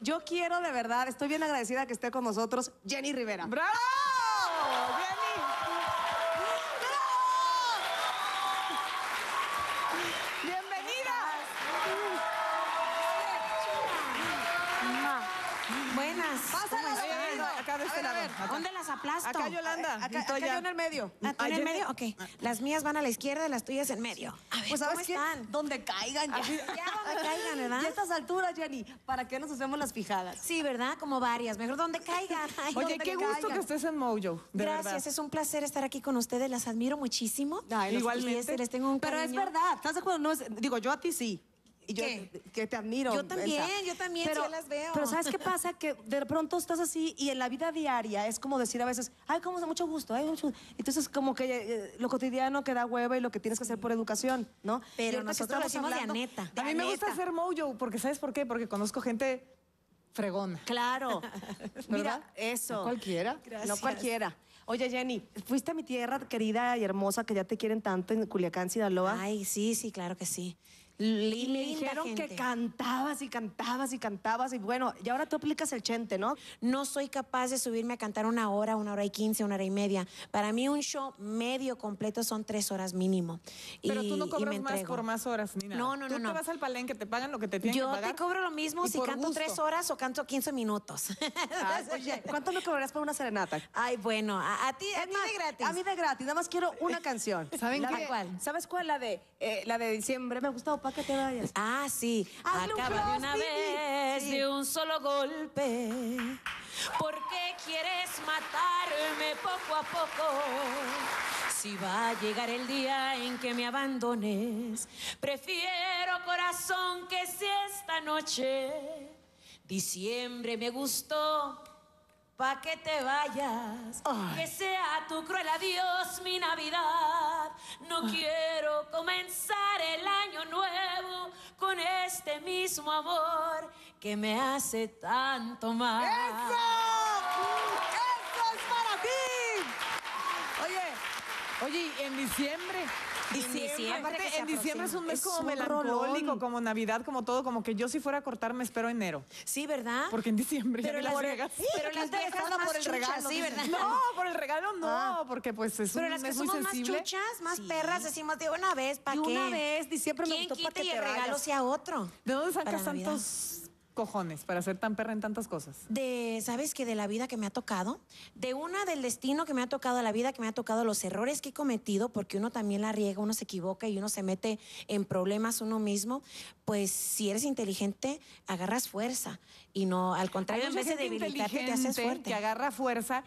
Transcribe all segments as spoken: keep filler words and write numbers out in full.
yo quiero de verdad, estoy bien agradecida que esté con nosotros Jenny Rivera. ¡Bravo! ¡Jenny! Buenas. Pásala, ¿Cómo Oye, están? acá de este A ver, lado. a ver. Acá. ¿Dónde las aplasto? Acá Yolanda. Acá, y tú acá allá. yo en el medio. ¿Ah, tú en el medio? Ok. Las mías van a la izquierda y las tuyas en medio. A ver, Pues ¿cómo ¿sabes qué? están? Donde caigan ya. Ya donde caigan, ¿verdad? Y a estas alturas, Jenny, ¿para qué nos hacemos las fijadas? Sí, ¿verdad? Como varias. Mejor donde caigan. Ay, Oye, donde qué caigan. gusto que estés en Mojo, de Gracias, verdad. es un placer estar aquí con ustedes. Las admiro muchísimo. Ay, los- Igualmente. Y este, les tengo un Pero es cariño. verdad, ¿estás de acuerdo? No es, digo, yo a ti sí. Y yo, ¿Qué? que te admiro. Yo también, Elsa. yo también, sí, yo las veo. Pero ¿sabes qué pasa? Que de pronto estás así y en la vida diaria es como decir a veces, ay, como mucho gusto, ay, mucho gusto. Entonces como que eh, lo cotidiano que da hueva y lo que tienes que hacer por educación, ¿no? Pero Y ahorita que nosotros lo estamos hacemos de hablando aneta. de A mí me gusta aneta. hacer Mojo, porque ¿sabes por qué? Porque conozco gente fregona. Claro. Mira, ¿Verdad? eso. No cualquiera. Gracias. No cualquiera. Oye, Jenny, fuiste a mi tierra querida y hermosa que ya te quieren tanto en Culiacán, Sinaloa. Ay, sí, sí, claro que sí. Y me Linda dijeron gente. que cantabas y cantabas y cantabas y bueno, y ahora tú aplicas el chente, ¿no? No soy capaz de subirme a cantar una hora, una hora y quince, una hora y media. Para mí un show medio completo son tres horas mínimo. Pero Y- tú no y cobras me más entrego. por más horas ni nada. No, no, no, Tú no. te vas al palenque, te pagan lo que te tienen Yo que pagar. te cobro lo mismo y si por canto gusto. tres horas o canto quince minutos. Ay, oye, ¿cuánto me cobrarías por una serenata? Ay, bueno, a, a ti, a Es ti más, de gratis. A mí de gratis, nada más quiero una canción. ¿Saben La qué? de- ¿Cuál? ¿Sabes cuál? La de, eh, la de diciembre. Me gustó, para que te vayas. Ah, sí. Hazle un Acaba de una close, vez Vivi. de un solo golpe. ¿Por qué quieres matarme poco a poco? Si va a llegar el día en que me abandones, prefiero, corazón, que si esta noche diciembre me gustó, pa' que te vayas, Ay. que sea tu cruel adiós mi Navidad. No quiero comenzar el año nuevo con este mismo amor que me hace tanto mal. ¡Eso! ¡Eso es para ti! Oye, oye, ¿y en diciembre? Diciembre, Aparte, que se en diciembre es un mes Es como un melancólico, rolón. como Navidad, como todo, como que yo si fuera a cortar me espero enero. Sí, ¿verdad? Porque en diciembre ya Pero vi las, las Vegas. pero las viejas interesada más por el chuchas, regalo, sí, dice. ¿verdad? No, por el regalo no, porque pues es Pero un las que mes muy somos más sensible. chuchas, más perras, decimos de una vez, ¿para Y qué? una vez, diciembre me ¿Quién gustó pa' quita que y te el regalo vayas? sea otro? ¿De dónde Para sacas Navidad. tantos cojones para ser tan perra en tantas cosas? De, ¿sabes qué? De la vida que me ha tocado, de una del destino que me ha tocado, la vida que me ha tocado, los errores que he cometido, porque uno también la riega, uno se equivoca y uno se mete en problemas uno mismo, pues si eres inteligente, agarras fuerza y no, al contrario, Hay en mucha vez de gente debilitarte, te haces inteligente fuerte. que agarra fuerza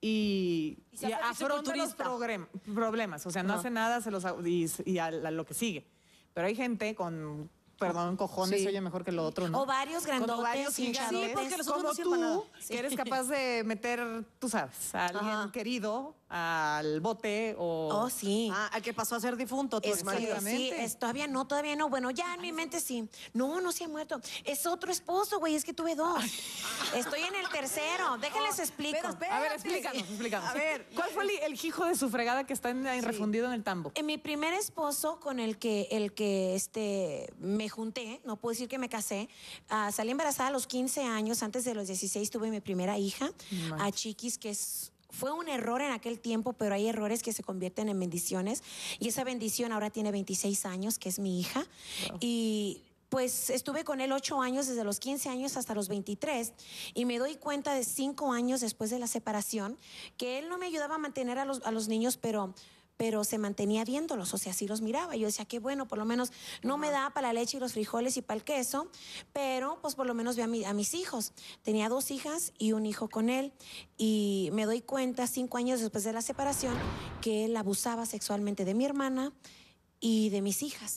y, Y se y hace afronta los fisiculturista. progrem- problemas. O sea, no Ajá. hace nada se los, y, y a, a lo que sigue. Pero hay gente con, perdón, cojones, Sí. se oye mejor que lo otro, ¿no? O varios Con grandotes, ovarios hinchadotes. gigantes, Sí, porque los como otros no sirven para tú, nada. que eres capaz de meter, tú sabes, a alguien Ajá. querido al bote o... Oh, sí. Ah, al que pasó a ser difunto, tu Es que, exmarido. Exactamente. sí, es, todavía no, todavía no. Bueno, ya en mi mente sí. No, no se ha muerto. Es otro esposo, güey, es que tuve dos. Estoy en el tercero. Déjenles explico. pero espera. A ver, Espérate. explícanos, explícanos. A ver. ¿Cuál fue el, el hijo de su fregada que está en- ahí refundido en el tambo? En mi primer esposo con el que, el que este, me junté, no puedo decir que me casé, ah, salí embarazada a los quince años, antes de los dieciséis tuve mi primera hija, No a manches. Chiquis, que es... Fue un error en aquel tiempo, pero hay errores que se convierten en bendiciones. Y esa bendición ahora tiene veintiséis años, que es mi hija. Wow. Y pues estuve con él ocho años, desde los quince años hasta los veintitrés. Y me doy cuenta de cinco años después de la separación, que él no me ayudaba a mantener a los, a los niños, pero... pero se mantenía viéndolos, o sea, así los miraba. Yo decía, qué bueno, por lo menos no me da para la leche y los frijoles y para el queso, pero pues por lo menos veo a, mi- a mis hijos. Tenía dos hijas y un hijo con él, y me doy cuenta cinco años después de la separación que él abusaba sexualmente de mi hermana y de mis hijas.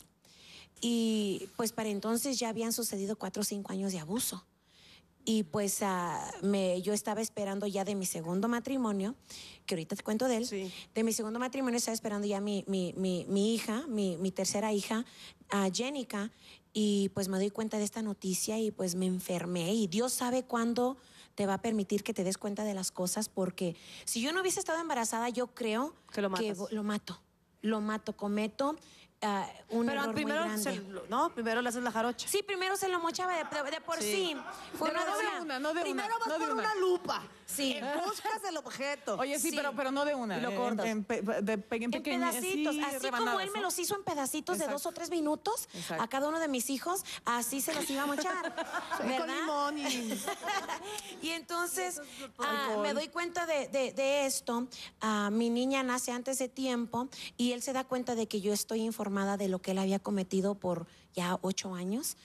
Y pues para entonces ya habían sucedido cuatro o cinco años de abuso. Y pues ah, me, yo estaba esperando ya de mi segundo matrimonio, que ahorita te cuento de él. Sí. De mi segundo matrimonio estaba esperando ya mi, mi, mi, mi hija, mi, mi tercera hija, a Jenica, y pues me doy cuenta de esta noticia y pues me enfermé. Y Dios sabe cuándo te va a permitir que te des cuenta de las cosas, porque si yo no hubiese estado embarazada, yo creo Que lo matas. vo- lo mato. Lo mato, cometo ah, un Pero error primero, muy grande. se lo- ¿no? Primero le haces la jarocha. Sí, primero se lo mochaba de, de- de por sí. Fue Pero una no de decía- una, no de Primero una. vas no de por una. una lupa. Sí. Buscas el objeto. Oye, sí, Sí. pero, pero no de una. Y lo en- cortas. En, pe- de pe- en En pequeñas, pedacitos, sí, así como rebanadas, él me ¿no? los hizo en pedacitos de dos Exacto. o tres minutos Exacto. a cada uno de mis hijos, así se los iba a mochar, Con ¿verdad? limón y... Y entonces ah, me doy cuenta de, de- de esto. Ah, mi niña nace antes de tiempo y él se da cuenta de que yo estoy informada de lo que él había cometido por ya ocho años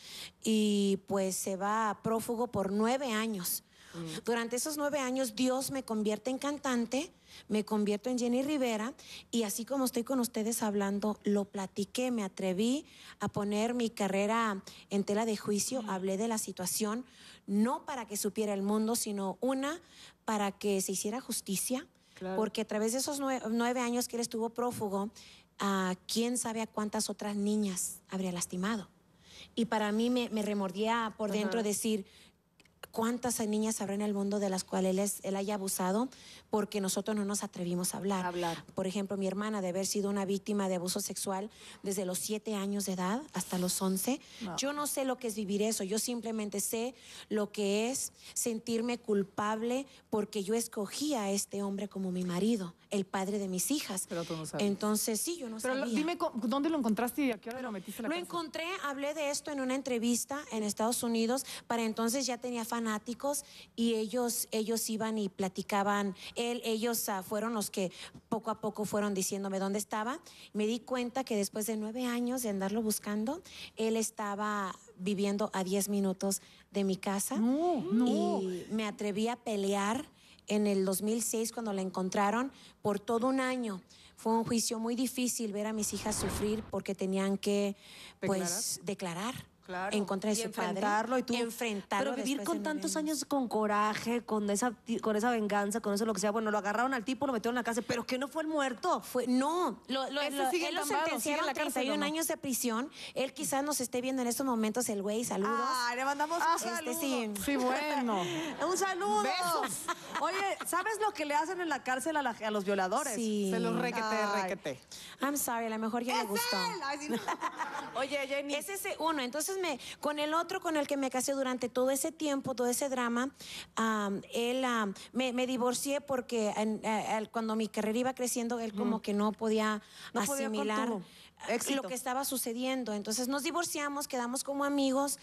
y pues se va prófugo por nueve años. Durante esos nueve años Dios me convierte en cantante, me convierto en Jenny Rivera y así como estoy con ustedes hablando, lo platiqué, me atreví a poner mi carrera en tela de juicio, hablé de la situación, no para que supiera el mundo, sino una, para que se hiciera justicia, Claro. porque a través de esos nueve, nueve años que él estuvo prófugo, ah, quién sabe a cuántas otras niñas habría lastimado. Y para mí me, me remordía por dentro Ajá. decir, ¿cuántas niñas habrá en el mundo de las cuales él, es- él haya abusado porque nosotros no nos atrevimos a hablar? Hablar. Por ejemplo, mi hermana de haber sido una víctima de abuso sexual desde los siete años de edad hasta los once. No. Yo no sé lo que es vivir eso, yo simplemente sé lo que es sentirme culpable porque yo escogí a este hombre como mi marido, el padre de mis hijas. Pero tú no sabes. Entonces, sí, yo no Pero lo- sabía. dime co- dónde lo encontraste y a qué hora lo metiste a la Lo cárcel. encontré, hablé de esto en una entrevista en Estados Unidos. Para entonces ya tenía fanáticos y ellos, ellos iban y platicaban. Él, ellos ah, fueron los que poco a poco fueron diciéndome dónde estaba. Me di cuenta que después de nueve años de andarlo buscando, él estaba viviendo a diez minutos de mi casa. No, no. Y me atreví a pelear en el dos mil seis cuando la encontraron por todo un año. Fue un juicio muy difícil ver a mis hijas sufrir porque tenían que, pues, declarar Claro. en contra de Y su enfrentarlo padre. y tú. Enfrentarlo. Pero vivir después con de nueve tantos años con coraje, con esa, con esa venganza, con eso lo que sea. Bueno, lo agarraron al tipo, lo metieron en la cárcel, pero que no fue el muerto. Fue, no, lo, lo, Ese lo- sigue él lo entambado, sigue en sentenciaron la a cárcel, treinta y un ¿o no? años de prisión. Él quizás nos esté viendo en estos momentos, el güey, saludos. Ay, le mandamos un Este saludo. sí. Sí, bueno. Un saludo. Besos. Oye, ¿sabes lo que le hacen en la cárcel a, la- a los violadores? Sí. Se los requete, Ay. requete. I'm sorry, a lo mejor ya le ¡Es gustó. él! Ay, sí, no. Oye, Jenny. Es ese uno. Entonces, me, con el otro con el que me casé durante todo ese tiempo, todo ese drama, am, él, am, me, me divorcié porque en- eh, al- cuando mi carrera iba creciendo, él como que no podía No podía con asimilar tu éxito. lo que estaba sucediendo. Entonces, nos divorciamos, quedamos como amigos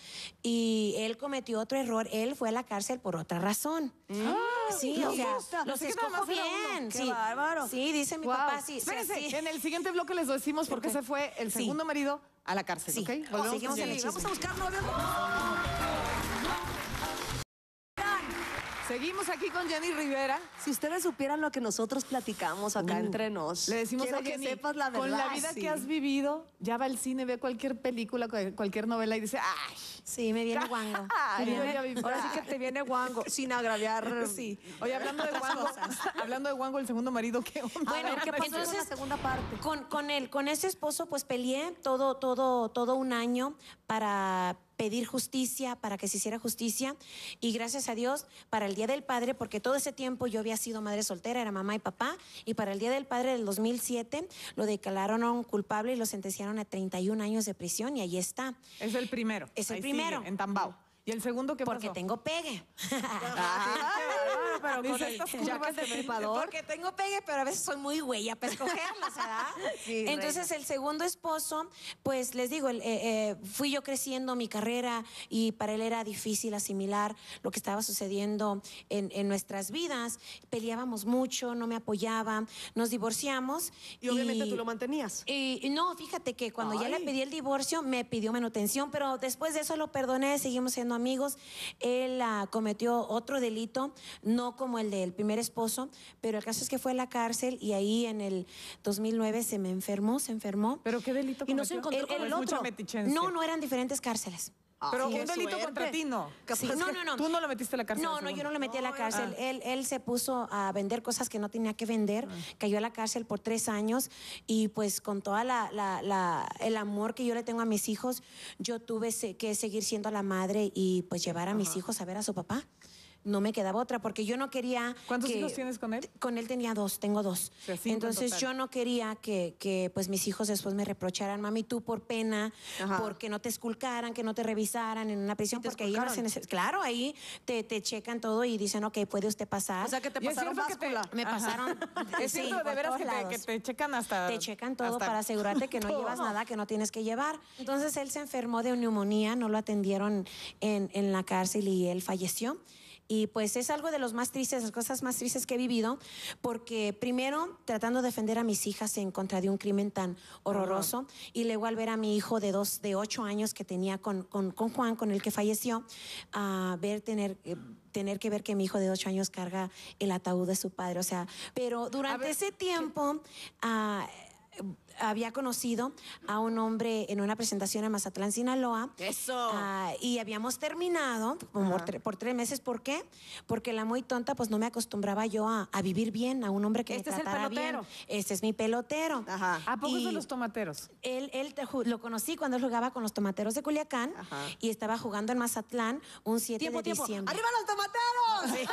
y él cometió otro error. Él fue a la cárcel por otra razón. Sí, me o sea, gusta. los Pensé que nada escojo más era uno. bien. Qué Sí, bárbaro. sí, dice mi Wow. papá, sí. o sea, Espérense, sí. en el siguiente bloque les decimos por qué Ok. se fue el Sí. segundo marido a la cárcel, Sí. ¿ok? Volvemos Seguimos con en el Jenny. Vamos a buscar novio. Seguimos aquí con Jenny Rivera. Si ustedes supieran lo que nosotros platicamos acá Uh, entre nos. Le decimos quiero a Jenny, que sepas la verdad. con la vida sí. que has vivido, ya va al cine, ve cualquier película, cual- cualquier novela y dice, ¡ay! Sí, me viene guango. Ay, Te yo viene- ya viví- ahora sí que te viene guango, sin agraviar. Sí. Oye, hablando de Wango, hablando de Wango, el segundo marido, ¿qué onda? Bueno, A ver, ¿qué pasó entonces, con la segunda parte? Con, con él, con ese esposo, pues peleé todo, todo, todo un año para pedir justicia, para que se hiciera justicia. Y gracias a Dios, para el Día del Padre, porque todo ese tiempo yo había sido madre soltera, era mamá y papá, y para el Día del Padre del dos mil siete lo declararon culpable y lo sentenciaron a treinta y un años de prisión, y ahí está. Es el primero. Es el Ahí primero. sigue, en Tambao. ¿Y el segundo qué Porque pasó? tengo pegue. Ay, pero con Dice el estas jacket curvas de que me- tripador. Porque tengo pegue, pero a veces soy muy huella para escogerlas, ¿verdad? Sí, Entonces, el segundo esposo, pues les digo, el, eh, eh, fui yo creciendo mi carrera y para él era difícil asimilar lo que estaba sucediendo en, en nuestras vidas. Peleábamos mucho, no me apoyaba, nos divorciamos. Y obviamente tú lo mantenías. Y y no, fíjate que cuando ya le Ay. pedí el divorcio, me pidió manutención, pero después de eso lo perdoné, seguimos siendo amigos. Él ah, cometió otro delito, no como el del primer esposo, pero el caso es que fue a la cárcel y ahí en el dos mil nueve se me enfermó, se enfermó. ¿Pero qué delito Y no se cometió? encontró con ¿O el es mucha otro? metichencia? No, no eran diferentes cárceles. Pero Ay, un qué delito suerte. contra ti, no. Capaz Sí, no, que- no, no. Tú no lo metiste a la cárcel. No, al no, yo segundo. no lo metí a la No, cárcel. ah. Él, él se puso a vender cosas que no tenía que vender, cayó a la cárcel por tres años y pues con toda la, la- la- el amor que yo le tengo a mis hijos, yo tuve se- que seguir siendo la madre y pues llevar a mis hijos a ver a su papá. no me quedaba otra, porque yo no quería... ¿Cuántos que- hijos tienes con él? Con él tenía dos, tengo dos. O sea, cinco en Entonces total. yo no quería que, que pues mis hijos después me reprocharan, mami, tú por pena, Ajá. porque no te esculcaran, que no te revisaran en una prisión, ¿Y te porque ahí no se esculcaron? neces- claro, ahí te, te checan todo y dicen, ok, puede usted pasar. O sea, que te Y es pasaron cierto que te- báscula. Me Ajá. pasaron, Es sí, cierto, de por veras todos que te, lados. que te checan hasta... Te checan todo hasta- para asegurarte que no todo. llevas nada que no tienes que llevar. Entonces él se enfermó de neumonía, no lo atendieron en, en la cárcel y él falleció. Y pues es algo de los más tristes, las cosas más tristes que he vivido, porque primero tratando de defender a mis hijas en contra de un crimen tan horroroso, y luego al ver a mi hijo de dos, de ocho años que tenía con, con, con Juan, con el que falleció, a ver tener eh, tener que ver que mi hijo de ocho años carga el ataúd de su padre. O sea, pero durante ver, ese tiempo ah, había conocido a un hombre en una presentación en Mazatlán, Sinaloa. Eso. Ah, y habíamos terminado como por, tre- por tres meses. ¿Por qué? Porque la muy tonta, pues no me acostumbraba yo a, a vivir bien, a un hombre que Este me es el tratara pelotero. bien. Este es mi pelotero. Ajá. ¿A poco es de Y- los tomateros? él, él te ju- lo conocí cuando él jugaba con los tomateros de Culiacán. Ajá. Y estaba jugando en Mazatlán un siete Tiempo, de tiempo. diciembre. ¡Arriba los tomateros!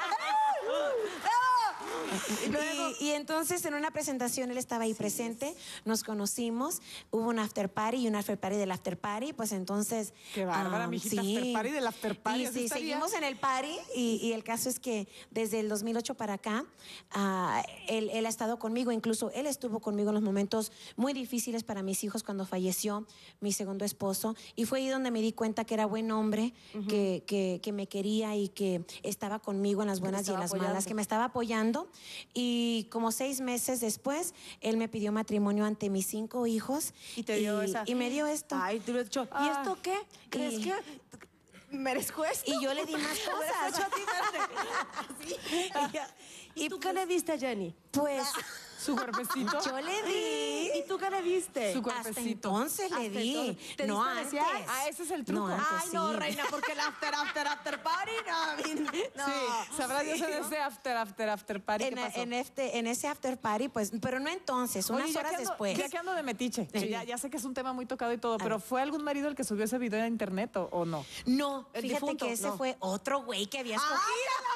Y luego- Y, y entonces en una presentación él estaba ahí presente, nos conocimos, hubo un after party y un after party del after party, pues entonces... Qué bárbara, ah, mijita, after party del after party, Y así sí, estaría. seguimos en el party y, y el caso es que desde el dos mil ocho para acá, ah, él, él ha estado conmigo, incluso él estuvo conmigo en los momentos muy difíciles para mis hijos cuando falleció mi segundo esposo, y fue ahí donde me di cuenta que era buen hombre, que, que, que me quería y que estaba conmigo en las buenas y en estaba las malas, apoyando. que me estaba apoyando. Y como seis meses después, él me pidió matrimonio ante mis cinco hijos. Y te dio esa. Y me dio esto. Ay, te hubieras dicho, ¿y Ah. esto qué? ¿Crees Y- que merezco esto? Y yo le di más Me hubieras hecho cosas. a ti, espérate. ¿Y tú qué le diste a Jenny? Pues ¿Su cuerpecito? yo le di. ¿Y tú qué le diste? Su Hasta cuerpecito. entonces le Hasta di. entonces. ¿Te No diste antes. desear? Ah, ese es el truco. No, antes Ay, no, sí. reina, porque el after, after, after party, no, no. Sí, sabrá Dios en ese after, after, after party En, qué pasó. en este, en ese after party, pues, pero no entonces, unas Oye, ya horas que ando- después. Ya que ando de metiche, Sí. ya, ya sé que es un tema muy tocado y todo, A pero ver. ¿fue algún marido el que subió ese video a internet o, o no? No, El fíjate difunto, que ese no. fue otro güey que había escogido.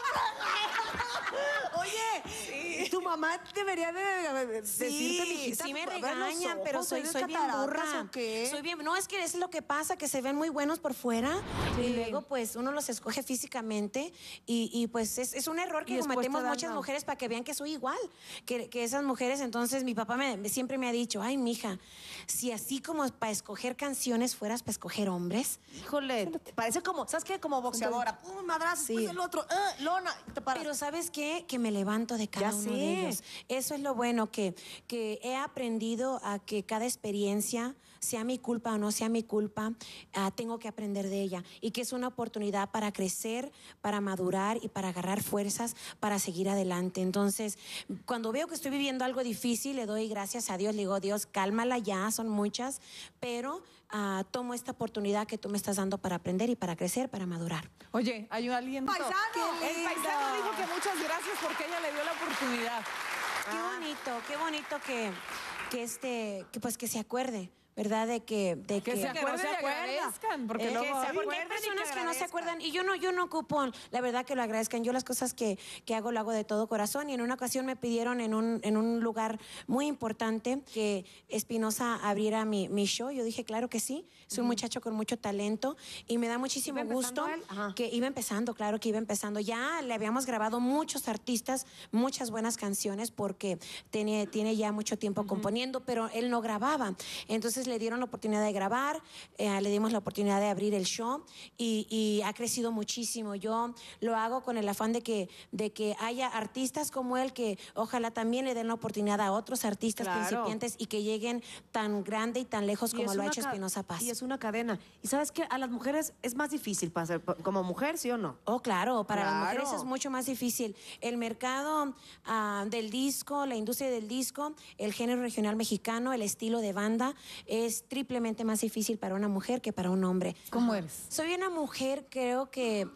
Oye, tu mamá debería de, de decirte, Sí, mijita, sí me ver los regañan, ojos, pero soy, ¿eres soy bien cataratas burra. o qué? Soy bien, no, es que es lo que pasa, que se ven muy buenos por fuera y luego pues uno los escoge físicamente y, y, pues es, es un error Y que después cometemos te dan muchas la- mujeres para que vean que soy igual que, que esas mujeres. Entonces mi papá me, siempre me ha dicho, ay, mija, si así como para escoger canciones fueras para escoger hombres. Híjole, parece como, ¿sabes qué? Como boxeadora. Pum, madrazo, Sí. después el otro, ah, lona, y te paras. Pero ¿sabes qué? Que me levanto de cada Ya uno sé. de ellos. Eso es lo bueno, que, que he aprendido a que cada experiencia, sea mi culpa o no sea mi culpa, ah, tengo que aprender de ella. Y que es una oportunidad para crecer, para madurar y para agarrar fuerzas para seguir adelante. Entonces, cuando veo que estoy viviendo algo difícil, le doy gracias a Dios. Le digo, Dios, cálmala ya, son muchas, pero ah, tomo esta oportunidad que tú me estás dando para aprender y para crecer, para madurar. Oye, hay un alguien... ¡Paisano! El ¡Qué paisano lindo! dijo que muchas gracias porque ella le dio la oportunidad. Qué bonito, qué bonito que, que este, que pues que se acuerde, ¿verdad? De que, de Que se acuerden y agradezcan, porque Eh, luego... que se- ay, porque hay personas que no se acuerdan y yo no, yo no ocupo, la verdad que lo agradezcan. Yo las cosas que, que hago lo hago de todo corazón y en una ocasión me pidieron en un, en un lugar muy importante que Espinosa abriera mi, mi show. Yo dije, claro que sí, soy un muchacho con mucho talento y me da muchísimo ¿Iba gusto empezando él? Ajá. que iba empezando, claro que iba empezando. Ya le habíamos grabado muchos artistas, muchas buenas canciones porque tiene, tiene ya mucho tiempo componiendo, pero él no grababa. Entonces le dieron la oportunidad de grabar, eh, le dimos la oportunidad de abrir el show y, y ha crecido muchísimo. Yo lo hago con el afán de que, de que haya artistas como él que ojalá también le den la oportunidad a otros artistas Claro. principiantes y que lleguen tan grande y tan lejos Y como es lo ha una hecho ca- Espinosa Paz. Y es una cadena. ¿Y sabes qué? A las mujeres es más difícil pasar, como mujer, ¿sí o no? Oh, claro, para las Claro. mujeres es mucho más difícil. El mercado ah, del disco, la industria del disco, el género regional mexicano, el estilo de banda, es triplemente más difícil para una mujer que para un hombre. ¿Cómo eres? Soy una mujer, creo que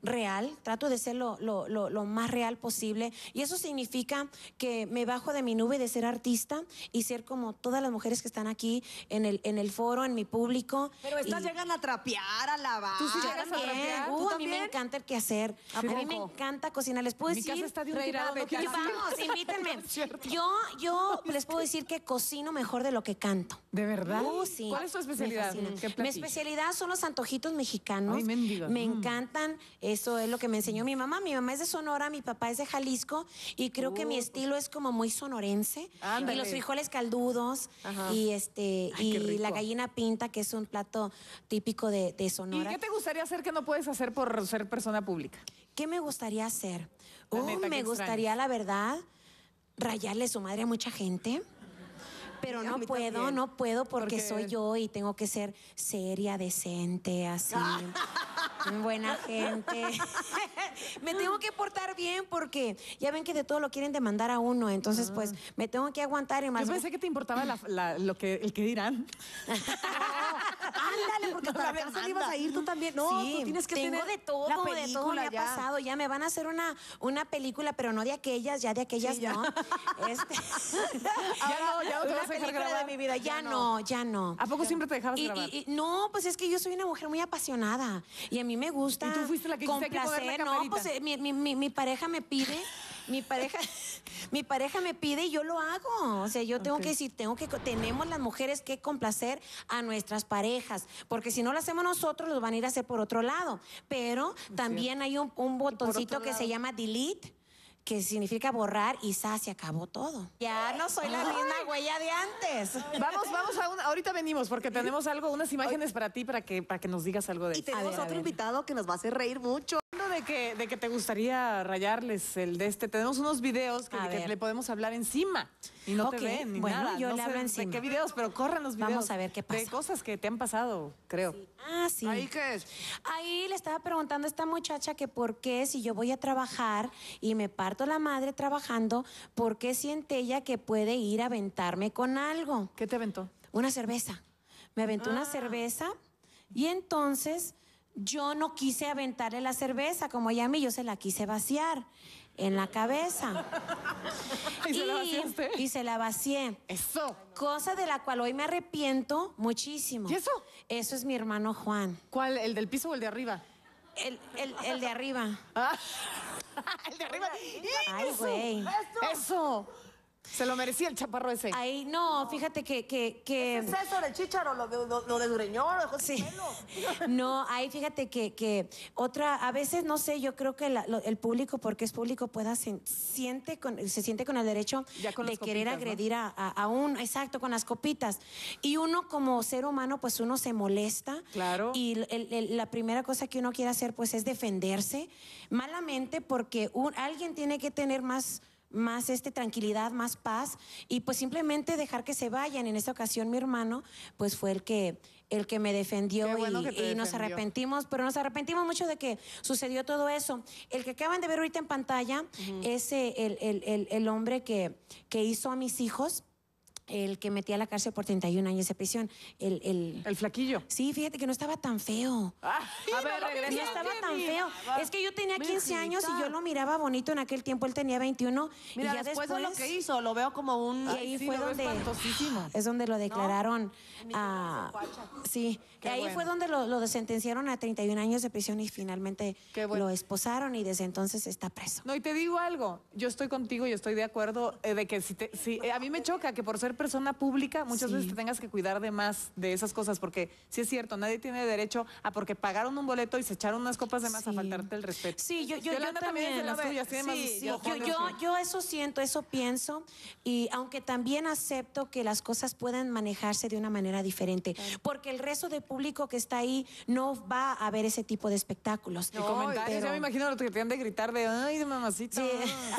real, trato de ser lo, lo, lo, lo más real posible. Y eso significa que me bajo de mi nube de ser artista y ser como todas las mujeres que están aquí en el, en el foro, en mi público. Pero estas y, llegan a trapear, a lavar. ¿Tú sí Yo llegas a también. trapear? Uh, ¿Tú a mí me también? encanta el quehacer. A ¿A mí me poco? encanta cocinar. Les puedo Mi decir. casa está de un Reina, tirado, ¿no vete a quieres la- ir? Vamos, invítenme. No es cierto. Yo, yo les puedo decir que cocino mejor de lo que canto. ¿De verdad? Uh, sí. ¿Cuál es tu Me especialidad? fascina. ¿Qué Mi platillo? especialidad son los antojitos mexicanos. Ay, mendigos. Me Mm. encantan. Eso es lo que me enseñó mi mamá. Mi mamá es de Sonora, mi papá es de Jalisco. Y creo que mi estilo es como muy sonorense. Ándale. Y los frijoles caldudos. Ajá. Y este Ay, qué y rico. la gallina pinta, que es un plato típico de, de ¿Y Sonora. qué te gustaría hacer que no puedes hacer por ser persona pública? ¿Qué me gustaría hacer? La Uh, neta, ¿qué me extrañas? gustaría, la verdad, rayarle su madre a mucha gente. Pero Sí, a no mí puedo, también. no puedo porque Porque- soy yo y tengo que ser seria, decente, así, buena gente. Me tengo que portar bien porque ya ven que de todo lo quieren demandar a uno, entonces pues me tengo que aguantar y más. Yo pensé que te importaba la- la- lo que, el que dirán. Ándale, porque hasta la cárcel ibas a ir tú también. No, Sí, tú tienes que tengo tener de todo, la de todo me película ha ya. pasado. Ya me van a hacer una, una película, pero no de aquellas, ya de aquellas Sí, ya. no. Este, Ya no, ya no te una vas a dejar película grabar. de mi vida, ya, no. ya no. ¿A poco siempre te dejabas Y- grabar? y- y- no, pues es que yo soy una mujer muy apasionada y a mí me gusta ¿Y tú fuiste la que dijiste, "Hay que ponerle complacer". No, camarita"? pues eh, mi, mi- mi- mi pareja me pide, mi pareja, mi pareja me pide y yo lo hago. O sea, yo tengo Ok. que decir, tengo que, tenemos las mujeres que complacer a nuestras parejas, porque si no lo hacemos nosotros, los van a ir a hacer por otro lado. Pero también hay un, un botoncito que se llama delete, que significa borrar y ¡zas! Se acabó todo. Ya no soy la misma huella de antes. Vamos, vamos a una, ahorita venimos porque tenemos algo, unas imágenes para ti para que, para que nos digas algo de Y eso. tenemos ver, a otro ver. invitado que nos va a hacer reír mucho. Hablando de que, de que te gustaría rayarles el de este, tenemos unos videos que, A que ver. le podemos hablar encima y no Ok, te ven ni bueno, nada. yo no le sé hablo de encima. qué videos, pero corran los videos. Vamos a ver qué De pasa. cosas que te han pasado, creo. Ah, sí. ¿Ahí qué es? Ahí le estaba preguntando a esta muchacha que por qué si yo voy a trabajar y me parto la madre trabajando, ¿por qué siente ella que puede ir a aventarme con algo? ¿Qué te aventó? Una cerveza. Me aventó una cerveza y entonces yo no quise aventarle la cerveza como ella a mí, yo se la quise vaciar en la cabeza. ¿Y se la vaciaste? y se la vacié. Eso. Cosa de la cual hoy me arrepiento muchísimo. ¿Y eso? Eso es mi hermano Juan. ¿Cuál? ¿El del piso o el de arriba? El, el, el de arriba. Ah. El de arriba. Ay, güey. Eso. Se lo merecía el chaparro ese. Ahí, no, fíjate que, que, que ¿Qué es eso del chícharo? ¿Lo de, lo, lo de Dureñón? ¿Lo de José sí. Pelo? No, ahí fíjate que, que otra, a veces no sé, yo creo que la- lo- el público, porque es público, pueda sen- siente con, se siente con el derecho Ya con de las querer copitas, ¿no? agredir a, a, a un, exacto, con las copitas. Y uno como ser humano, pues uno se molesta. Claro. Y el- el- la primera cosa que uno quiere hacer, pues es defenderse malamente, porque un- alguien tiene que tener más más este tranquilidad, más paz y pues simplemente dejar que se vayan. En esta ocasión mi hermano pues fue el que el que me defendió Qué bueno y, que te y nos defendió. arrepentimos, pero nos arrepentimos mucho de que sucedió todo eso. El que acaban de ver ahorita en pantalla es eh, el, el- el- el hombre que, que hizo a mis hijos, el que metí a la cárcel por treinta y un años de prisión. El, el- El flaquillo. Sí, fíjate que no estaba tan feo. Ah, a ver, No regresa. estaba tan feo. Es que yo tenía Mi quince años y hijita. yo lo miraba bonito en aquel tiempo. Él tenía veintiuno. Mira, y ya después, después de lo que hizo, lo veo como un... y ahí sí, fue lo veo donde espantosísimo. es donde lo declararon a sí, Qué ahí bueno. fue donde lo, lo sentenciaron a treinta y un años de prisión y finalmente Qué bueno. lo esposaron y desde entonces está preso. No, y te digo algo, yo estoy contigo y estoy de acuerdo eh, de que si, te, si eh, a mí me choca que por ser persona pública muchas Sí. veces te tengas que cuidar de más de esas cosas, porque sí es cierto, nadie tiene derecho a porque pagaron un boleto y se echaron unas copas de más a Sí. faltarte el respeto. Sí, yo, yo, yo Yolanda también es de también. las tuyas, tiene más- Sí, Sí, más yo, años yo, que- yo eso siento, eso pienso, y aunque también acepto que las cosas pueden manejarse de una manera diferente, porque el resto del público que está ahí no va a ver ese tipo de espectáculos. Y comentarios, pero- ya me imagino lo que te han de gritar de, ay, de mamacita. Sí.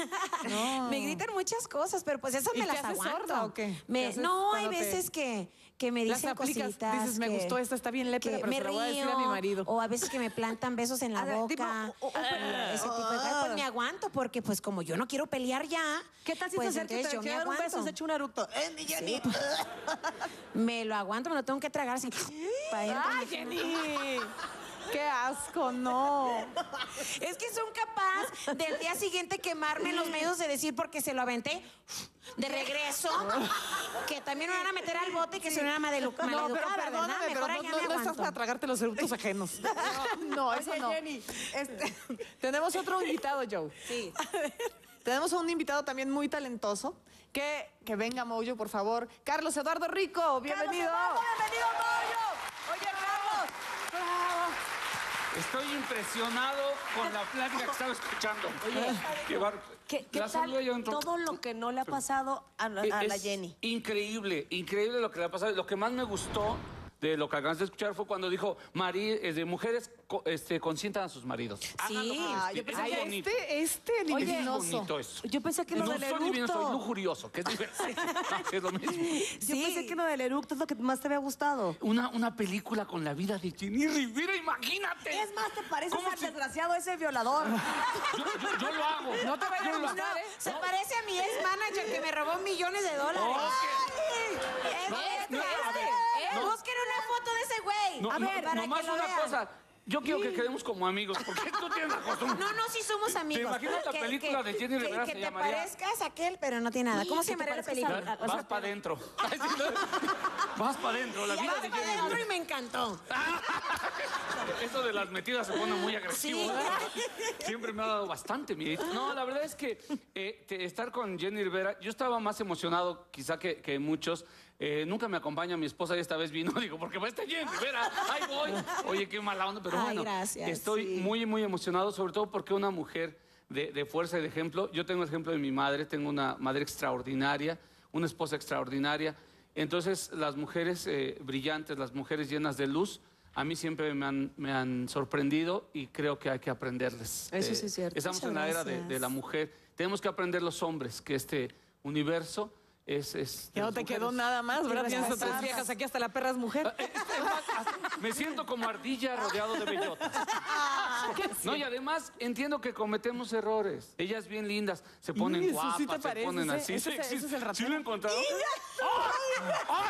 No. Me gritan muchas cosas, pero pues esas ¿Y me te las haces aguanto. sorda o qué? Me- ¿Qué haces no, hay cuando te- veces que, que me Las dicen aplicas, cositas. dices, me que- gustó esta, está bien lépera, que pero me se la voy a decir a río, mi marido. O a veces que me plantan besos en la A ver, boca. tipo, o- o- y ese tipo de cosas. Pues me aguanto porque pues como yo no quiero pelear ya. ¿Qué tal si pues, te acerca y entonces te yo me quiere dar un beso y aguanto. se echa un eructo? ¡Eh, mi Jenny! Me lo aguanto, me lo tengo que tragar así. pa' adentro. ¡Ay, Jenny! ¡Qué asco, no! Es que son capaz del día siguiente quemarme en los medios de decir porque se lo aventé de regreso, que también me van a meter al bote y que soy una maleducada, No, pero ¿verdad? perdóname, pero Mejor no, allá no- me no estás aguanto. para tragarte los eructos ajenos. No, eso Oye, no. Jenny, este, Tenemos otro invitado, Joe. Sí. Tenemos a un invitado también muy talentoso. Que, que venga, Moyo, por favor. Carlos Eduardo Rico, bienvenido. Carlos Eduardo, bienvenido, Moyo. Oye, Carlos. Bravo. Estoy impresionado con la plática que estaba escuchando. Oye, Qué bar- ¿Qué, qué La tal saludo yo entro. todo lo que no le ha pasado a, la- a la Es Jenny? Increíble, increíble lo que le ha pasado. Lo que más me gustó de lo que acabas de escuchar fue cuando dijo, Mari, eh, de mujeres co- este, consientan a sus maridos. Háganlo con Ah, estilo. yo pensé Es que bonito. Este, este Es libidinoso. bonito eso. Yo pensé que lo no del soy divino, soy eructo. lujurioso, que es diferente. Es lo mismo. Yo Sí. pensé que lo del eructo es lo que más te había gustado. Una, una película con la vida de Jenny Rivera, imagínate. Es más, te pareces ¿Cómo al se- desgraciado ese violador. Yo, yo- yo lo hago. No te vayas a Yo lo- gustar, ¿eh? Se parece a mi ex manager que me robó millones de dólares. Ok. Ay, es No, este, no, a este. ver, Eh, no. Busquen una foto de ese güey. No, a no, ver, para nomás que lo una vean. cosa. Yo quiero que quedemos como amigos, porque tú tienes la costumbre. No, no, sí somos amigos. imaginas la Que- película que- de Jenny que- Rivera Que, se te llamaría- parezcas a aquel, pero no tiene nada. ¿Cómo se que te llamaría la parezcas película? a- Vas para adentro. Vas para adentro. La Ya vida vas de para Jenny adentro y Rivera. me encantó. Eso de las metidas se pone muy agresivo. Sí. ¿verdad? Siempre me ha dado bastante miedo. No, la verdad es que eh, te- estar con Jenny Rivera, yo estaba más emocionado quizá que, que muchos. Eh, nunca me acompaña mi esposa y esta vez vino, digo, porque va a estar Jenny Rivera, ahí voy. Oye, qué mala onda, pero Ay, bueno. gracias, Estoy sí. muy, muy emocionado, sobre todo porque una mujer de, de fuerza y de ejemplo. Yo tengo el ejemplo de mi madre, tengo una madre extraordinaria, una esposa extraordinaria. Entonces, las mujeres eh, brillantes, las mujeres llenas de luz, a mí siempre me han, me han sorprendido y creo que hay que aprenderles. Eso sí es cierto. Estamos Muchas en la era de, gracias. de la mujer. Tenemos que aprender los hombres que este universo es... es de Ya no las te quedó mujeres. nada más, ¿verdad? Tienes Irresponsables. otras viejas aquí, hasta la perra es mujer. Eh, es más, hasta me siento como ardilla rodeado de bellotas. No, y además entiendo que cometemos errores. Ellas bien lindas, se ponen Y eso guapas, sí te se parece, ponen ese- así. ese es- Sí, ese es el ¿Sí ratero. lo he encontrado? ¡Ah! ¡Ah!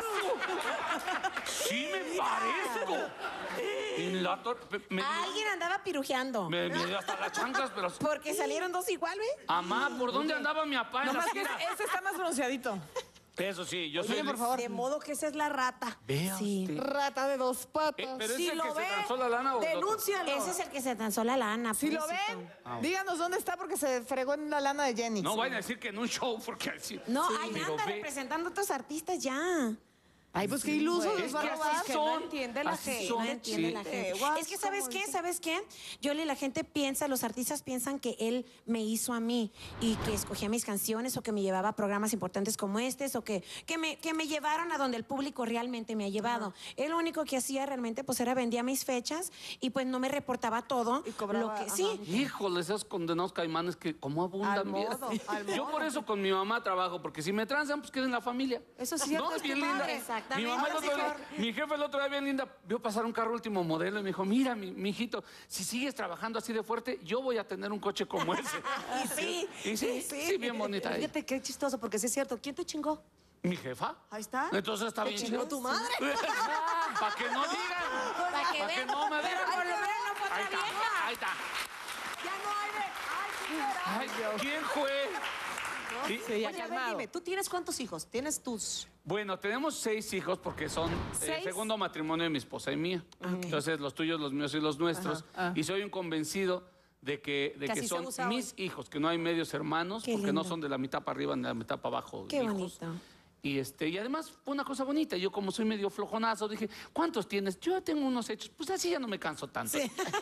¡Sí me parezco! En la tor- me, Alguien andaba pirujeando. me- me- hasta las chanclas, pero... Porque salieron dos igual, ¿ves? Amá, ¿por dónde andaba mi papá en No la más que gira? ese está más bronceadito. Eso sí, yo soy... Oye, por favor. De modo que esa es la rata. Vea Sí. usted. Rata de dos patas. Eh, pero Si es el lo que se ve, transó la lana o el otro? denúncialo. Ese es el que se danzó la lana. Si lo pobrecito. ven, Ah, díganos dónde está porque se fregó en la lana de Jenny. No vayan a decir que en un show, porque así... No, Sí, ahí pero anda ve- representando a otros artistas ya. Ay, pues qué iluso, güey. los va a Es que robar. así que son. no entiende la así gente, son, No entiende sí. la gente. Eh, guau, Es que, ¿sabes ¿cómo qué? dice? ¿Sabes qué? Yoli, la gente piensa, los artistas piensan que él me hizo a mí y que escogía mis canciones o que me llevaba a programas importantes como estos o que, que, me, que me llevaron a donde el público realmente me ha llevado. Él lo único que hacía realmente pues era vendía mis fechas y pues no me reportaba todo. Y cobraba, lo que, ajá. sí, Híjole, esos condenados caimanes que como abundan. Al vieras. modo, al Yo modo. por eso con mi mamá trabajo, porque si me transan, pues queda en la familia. Eso es cierto, No, es bien tu linda. madre. Exactamente. Mi mamá el Ahora otro sí, día- mi jefe el otro día bien linda, vio pasar un carro último modelo y me dijo, mira, mi, mi hijito, si sigues trabajando así de fuerte, yo voy a tener un coche como ese. y sí. Y sí, sí, bien bonita ella. Fíjate qué chistoso, porque sí es cierto. ¿Quién te chingó? ¿Mi jefa? Ahí está. Entonces está Te bien chingó chido. tu madre. Para que no digan. Para que Para que vean. no me Pero vean. por lo menos no fue Ahí otra está, vieja. ahí está. Ya no hay de... Ay, sí, Ay, ¿quién fue? Sí. Sí, ya Oye, a ver, calmado. dime, ¿tú tienes cuántos hijos? ¿Tienes tus...? Bueno, tenemos seis hijos porque son el ¿Seis? segundo matrimonio de mi esposa y mía. Entonces, los tuyos, los míos y los nuestros. Ah. Y soy un convencido de que, de Que que así se son usa mis hijos, que no hay medios hermanos, Qué porque no lindo. son de la mitad para arriba ni de la mitad para abajo. Qué hijos. bonito. Y, este, y además fue una cosa bonita. Yo como soy medio flojonazo, dije, ¿cuántos tienes? Yo tengo unos hechos. Pues así ya no me canso tanto.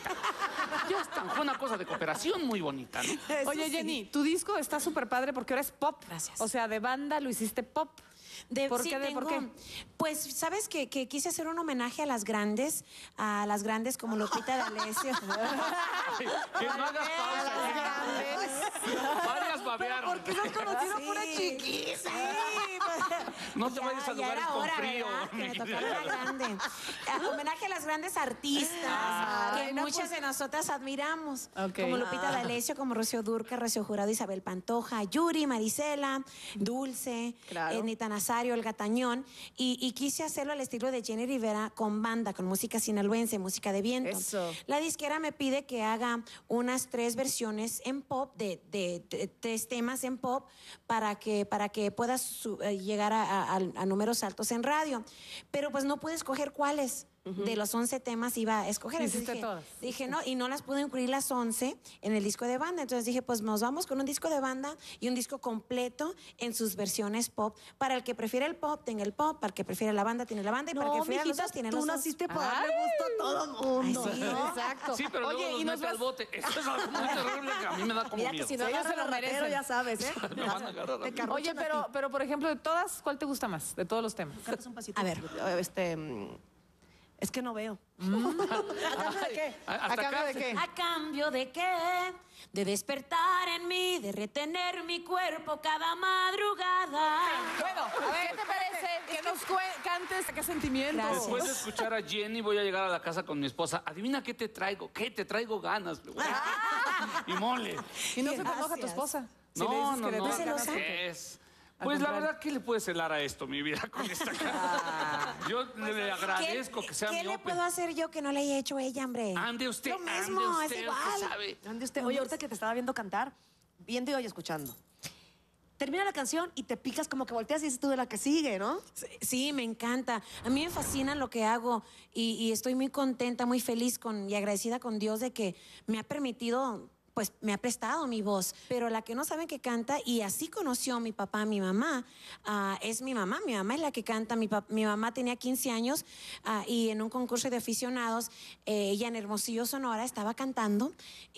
Ya está. Fue una cosa de cooperación muy bonita, ¿no? Oye, Jenny, tu disco está súper padre porque ahora es pop. Gracias. O sea, de banda lo hiciste pop. De- ¿Por sí, qué? ¿De por tengo- qué? Pues, ¿sabes que, que quise hacer un homenaje a las grandes, a las grandes como Lupita D'Alessio? Que no hagas pausa. Varias babearon. Porque se has conocido pura Sí. chiquis. Sí, pues, No te Ya- vayas a ya lugares era con hora, frío. ¿verdad? Que me tocara la grande. A- Homenaje a las grandes artistas Ay, que no, muchas pues- de nosotras admiramos. Ok. Como Lupita D'Alessio, como Rocío Dúrcal, Rocío Jurado, Isabel Pantoja, Yuri, Marisela, Dulce, Claro. eh, Nita Nazario, El Gatañón. Y, y quise hacerlo al estilo de Jenny Rivera con banda, con música sinaloense, música de viento. Eso. La disquera me pide que haga unas tres versiones en pop, de, de- de- tres temas en pop, para que, para que puedas su- eh, llegar a, a- a- a números altos en radio. Pero pues no pude escoger cuáles. De los once temas iba a escoger. Entonces Hiciste dije, todas. dije, no, y no las pude incluir las once en el disco de banda. Entonces dije, pues nos vamos con un disco de banda y un disco completo en sus versiones pop. Para el que prefiere el pop, tenga el pop. Para el que prefiere la banda, tiene la banda. Y para el que No, prefiera los mijita, dos, tiene tú los dos. naciste para darle gusto a todo el mundo. Ay, sí, ¿no? Exacto. Sí, pero Oye, luego y los nos mete al vas- bote. Esto es algo muy terrible que a mí me da como Mira que miedo. si no Sí, ellos agarran se lo al ratero, merecen. ya sabes, ¿eh? Me van a agarrar a Te mí. carruchan Oye, a pero, ti. pero por ejemplo, de todas, ¿cuál te gusta más? De todos los temas. Cantas un pasito. A ver. Este... mm, Es que no veo. ¿A cambio de qué? Hasta ¿A cambio acá de se- qué? ¿A cambio de qué? De despertar en mí, de retener mi cuerpo cada madrugada. Bueno, a ver, ¿qué te parece que nos cue- cantes qué sentimientos? Gracias. Después de escuchar a Jenny, voy a llegar a la casa con mi esposa. Adivina qué te traigo. ¿Qué? Te traigo ganas. le voy a- Y mole. Y no se te enoja tu Gracias. esposa. Si le No, dices no, que le no. das ganas. celosa? Es. Al Pues la contrario. verdad, ¿qué le puede celar a esto, mi vida, con esta cara? Yo le agradezco que sea ¿Qué le miope. puedo hacer yo que no le haya hecho ella, hombre? Ande usted, Lo mismo, ande es usted, igual. usted sabe. Ande usted. Oye, ahorita que te estaba viendo cantar, viendo y escuchando. Termina la canción y te picas como que volteas y dices tú de la que sigue, ¿no? Sí, sí, me encanta. A mí me fascina lo que hago y, y estoy muy contenta, muy feliz con, y agradecida con Dios de que me ha permitido, pues me ha prestado mi voz. Pero la que no saben que canta, y así conoció a mi papá, a mi mamá, ah, es mi mamá. Mi mamá es la que canta. Mi, pap- mi mamá tenía quince años ah, y en un concurso de aficionados, eh, ella en Hermosillo, Sonora, estaba cantando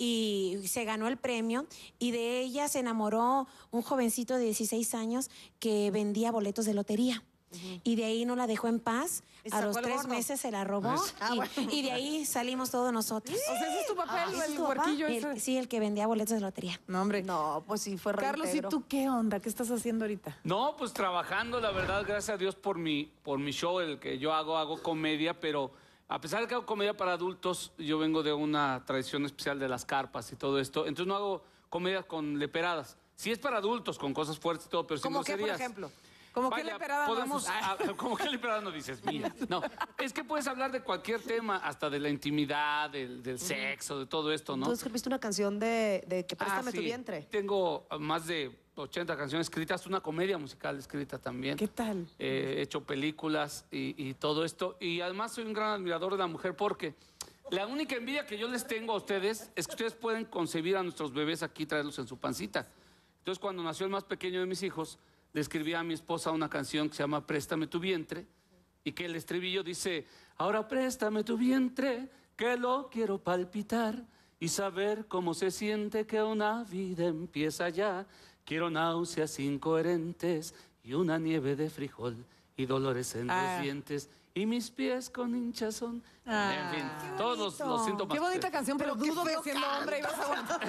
y se ganó el premio. Y de ella se enamoró un jovencito de dieciséis años que vendía boletos de lotería. Y de ahí no la dejó en paz. ¿Y A sacó los el tres gordo? meses se la robó. Ah, y, bueno. y de ahí salimos todos nosotros. O sea, ese es tu papel, Ah, ¿ese es el tu papá? huerquillo El- ese. sí, el que vendía boletos de lotería. No, hombre. No, pues sí, fue Carlos, ¿y reintegro. tú qué onda? ¿Qué estás haciendo ahorita? No, pues trabajando, la verdad, gracias a Dios por mi, por mi show, el que yo hago, hago comedia, pero a pesar de que hago comedia para adultos, yo vengo de una tradición especial de las carpas y todo esto, entonces no hago comedia con leperadas. Sí es para adultos, con cosas fuertes y todo, pero sin ¿Cómo qué, por groserías. ejemplo? Como que Vaya, leperada no podemos, haces. ah, como que leperada no dices, mira. No, es que puedes hablar de cualquier tema, hasta de la intimidad, del, del sexo, de todo esto, ¿no? Tú escribiste una canción de, de que préstame Ah, tu sí. vientre. Tengo más de ochenta canciones escritas, una comedia musical escrita también. ¿Qué tal? Eh, he hecho películas y, y todo esto. Y además soy un gran admirador de la mujer porque la única envidia que yo les tengo a ustedes es que ustedes pueden concebir a nuestros bebés aquí y traerlos en su pancita. Entonces, cuando nació el más pequeño de mis hijos, le escribí a mi esposa una canción que se llama Préstame tu vientre y que el estribillo dice, ahora préstame tu vientre, que lo quiero palpitar y saber cómo se siente que una vida empieza ya. Quiero náuseas incoherentes y una nieve de frijol y dolores en Ah. los dientes y mis pies con hinchazón. Ah. En fin, Qué todos los, bonito. los síntomas. Qué bonita que- canción, pero, Pero qué dudo que feo siendo hombre ibas a aguantar.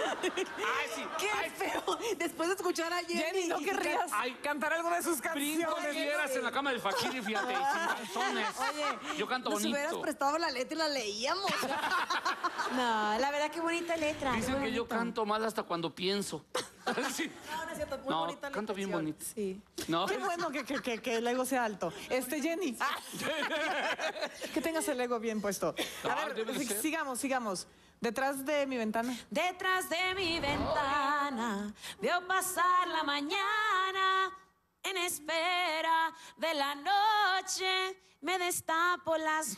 Ay, sí. ¡Qué Ay, feo! Después de escuchar a Jenny. Jenny, ¿no y- querrías Ay, cantar algo de sus Brinco canciones? de fieras en la cama del Fakiri, fíjate, y sin calzones. Oye, Yo canto nos hubieras bonito. prestado la letra y la leíamos. No, la verdad, qué bonita letra. Dicen qué que yo bonito. canto mal hasta cuando pienso. Sí. No, no es cierto, muy No, bonita la canto bien canción. bonito. Sí. No, Qué bueno que, que, que, que el ego sea alto. Este, Jenny. Que tengas el ego bien puesto. A Ah, ver, debe de sig- ser. sigamos, sigamos. Detrás de mi ventana. Detrás de mi ventana veo pasar la mañana en espera de la noche. Me destapo las...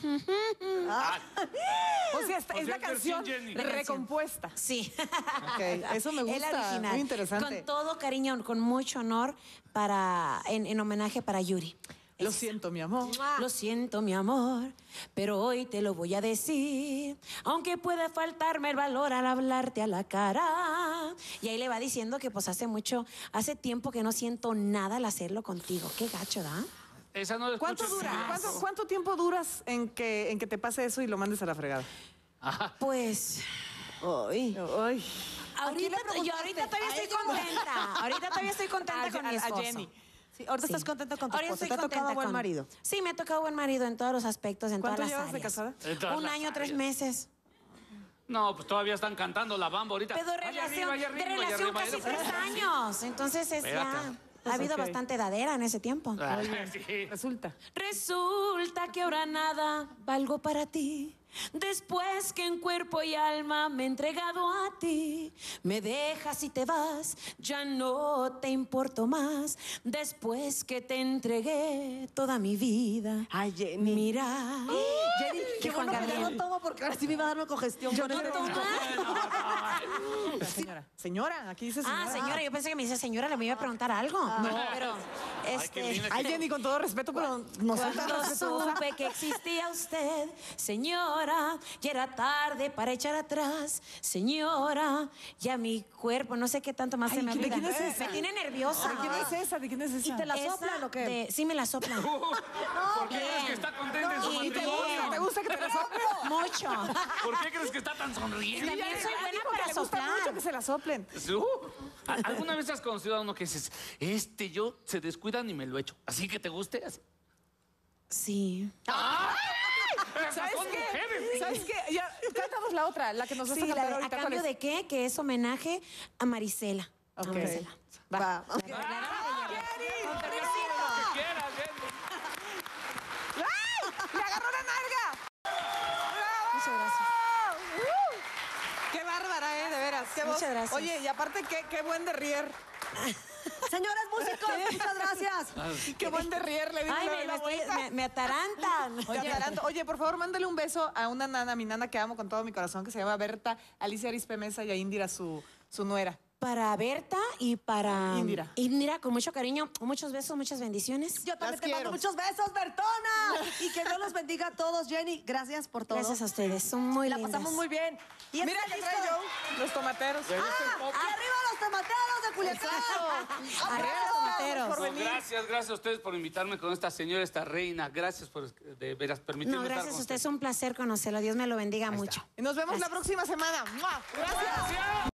O sea, esta O es sea, la canción versión Jenny. recompuesta. Sí. Ok, eso me Es gusta. la original. Muy interesante. Con todo cariño, con mucho honor, para, en, en homenaje para Yuri. Lo Es- siento, mi amor. Lo siento, mi amor, pero hoy te lo voy a decir, aunque puede faltarme el valor al hablarte a la cara. Y ahí le va diciendo que pues hace mucho, hace tiempo que no siento nada al hacerlo contigo. Qué gacho, ¿da? esa no la ¿Cuánto escucho. dura? ¿Cuánto, cuánto tiempo duras en que, en que te pase eso y lo mandes a la fregada? Pues Ay. Ay. ahorita, le preguntaste? yo ahorita todavía ¿A estoy ella no? contenta. Ahorita todavía estoy contenta A, con a- mi a esposo. Jenny. Sí, ahorita Sí. estás contento con tu Ahora esposo. estoy ¿Te ha tocado contenta buen con- marido? Sí, me ha tocado buen marido en todos los aspectos, en todas ¿Cuánto las llevas de áreas. casada? En todas Un las año, tres áreas. meses. No, pues todavía están cantando la bamba ahorita. Pero Allá relación, arriba, allá arriba, de allá relación arriba, casi allá tres arriba. años. Entonces es ya... Espérate. Ha habido ok. bastante dadera en ese tiempo. Ah, sí. Resulta. Resulta que ahora nada valgo para ti. Después que en cuerpo y alma me he entregado a ti, me dejas y te vas, ya no te importo más. Después que te entregué toda mi vida. Ay, Jenny. Mira. Jenny, qué Juan bueno que ya Gabriel. no tomo porque ahora sí me iba a dar una congestión. Yo con no ese tomo. La señora. Señora, aquí dice señora. Ah, señora, yo pensé que me dice señora, le me iba a preguntar algo. No, pero qué este. linda. Ay, Jenny, con todo respeto, pero no soy tan Cuando respetuosa. supe que existía usted, señora, ya era tarde para echar atrás, señora, ya mi cuerpo, no sé qué tanto más Ay, se me ¿de olvida. quién es esa? Me tiene nerviosa. ¿De quién es esa? ¿De quién es esa? ¿Y te la Esa soplan o qué? de- sí, me la soplan. ¿Por qué crees que está contenta en su Y ¿Y te bien. matrimonio? gusta? ¿Te gusta que te la sople? Mucho. ¿Por qué crees que está tan Y sonriente? también soy Ya buena dijo que para le gusta soplar. mucho que se la soplen. Uh, ¿Alguna vez has conocido a uno que dices, este yo se descuidan y me lo echo? ¿Así que te guste? Así. Sí. Esas ¿Sabes son qué? mujeres. ¿Sabes qué? Ya, cántanos la otra, la que nos vas Sí, a la cantar de, ¿a ahorita. ¿cuál cambio es? de qué? Que es homenaje a Marisela. A Ok. Marisela. Va. ok. Lo que quieras, Jenny. ¡Le agarró la nalga! Muchas gracias. ¡Qué bárbara, eh! De veras. Qué voz. Muchas gracias. Oye, y aparte, qué, qué buen derrier. Señores músicos, muchas gracias. Qué buen derrier, le digo Ay, la, me, la me estoy- vuelta. me- me atarantan. Te ataranto. Oye, por favor, mándale un beso a una nana, mi nana que amo con todo mi corazón, que se llama Berta, Alicia Arispe Mesa y a Indira, su, su nuera. Para Berta y para Indira. Indira, con mucho cariño, muchos besos, muchas bendiciones. Yo también Las te mando quiero. muchos besos, Bertona. Y que Dios los bendiga a todos, Jenny. Gracias por todo. Gracias a ustedes, son muy La lindas. pasamos muy bien. Y este Mira que disco- trae Joe, los tomateros. ¡Ah! ¡Y arriba los tomateros de Culiacán! Arriba los tomateros. por No, venir. gracias, gracias a ustedes por invitarme con esta señora, esta reina. Gracias por de veras permitirme No, estar gracias con a ustedes, es un placer conocerlo. Dios me lo bendiga mucho. Y nos vemos la Gracias. próxima semana. ¡Mua! Gracias. Gracias.